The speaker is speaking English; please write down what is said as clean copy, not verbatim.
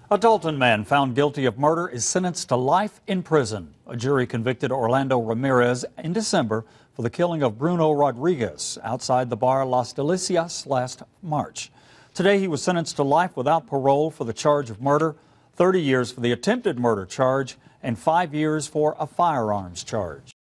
A Dalton man found guilty of murder is sentenced to life in prison. A jury convicted Orlando Ramirez in December for the killing of Bruno Rodriguez outside the bar Las Delicias last March. Today he was sentenced to life without parole for the charge of murder, 30 years for the attempted murder charge, and 5 years for a firearms charge.